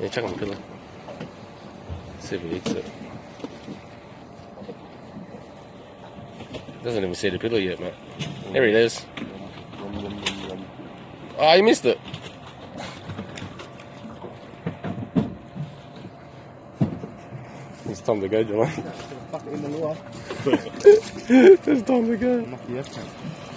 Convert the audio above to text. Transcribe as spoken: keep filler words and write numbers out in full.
Yeah, chuck on the pillow. See if he eats it. Doesn't even see the pillow yet, mate. There it is. Oh, you missed it. It's time to go, Julian. Fuck it in the lure. It's time to go. Lucky,